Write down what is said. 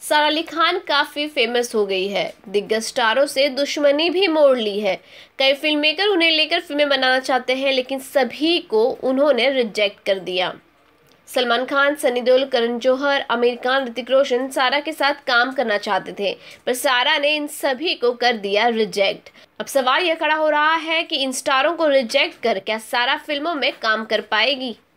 सारा अली खान काफी फेमस हो गई है। दिग्गज स्टारों से दुश्मनी भी मोड़ ली है। कई फिल्म मेकर उन्हें लेकर फिल्में बनाना चाहते हैं, लेकिन सभी को उन्होंने रिजेक्ट कर दिया। सलमान खान, सनी देओल, करण जौहर, आमिर खान, ऋतिक रोशन सारा के साथ काम करना चाहते थे, पर सारा ने इन सभी को कर दिया रिजेक्ट। अब सवाल यह खड़ा हो रहा है कि इन स्टारों को रिजेक्ट कर क्या सारा फिल्मों में काम कर पाएगी।